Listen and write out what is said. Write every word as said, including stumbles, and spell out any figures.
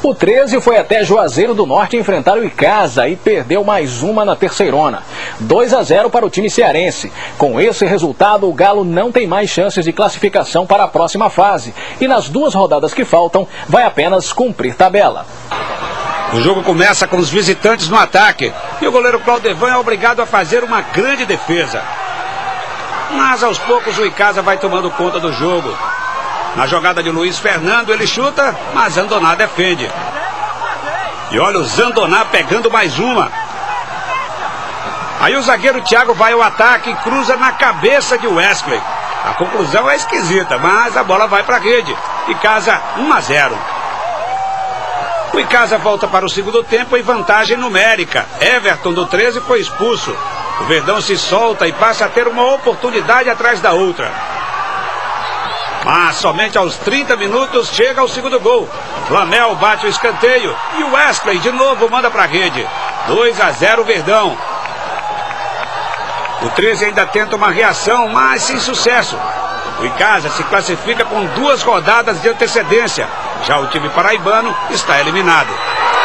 O treze foi até Juazeiro do Norte enfrentar o Icasa e perdeu mais uma na terceirona. dois a zero para o time cearense. Com esse resultado, o Galo não tem mais chances de classificação para a próxima fase. E nas duas rodadas que faltam, vai apenas cumprir tabela. O jogo começa com os visitantes no ataque. E o goleiro Claudevan é obrigado a fazer uma grande defesa. Mas aos poucos o Icasa vai tomando conta do jogo. Na jogada de Luiz Fernando, ele chuta, mas Zandoná defende. E olha o Zandoná pegando mais uma. Aí o zagueiro Thiago vai ao ataque e cruza na cabeça de Wesley. A conclusão é esquisita, mas a bola vai para a rede. Icasa um a zero. O Icasa volta para o segundo tempo em vantagem numérica. Everton do treze foi expulso. O Verdão se solta e passa a ter uma oportunidade atrás da outra. Mas somente aos trinta minutos chega o segundo gol. Flamel bate o escanteio e o Wesley de novo manda para a rede. dois a zero Verdão. O treze ainda tenta uma reação, mas sem sucesso. O Icasa se classifica com duas rodadas de antecedência. Já o time paraibano está eliminado.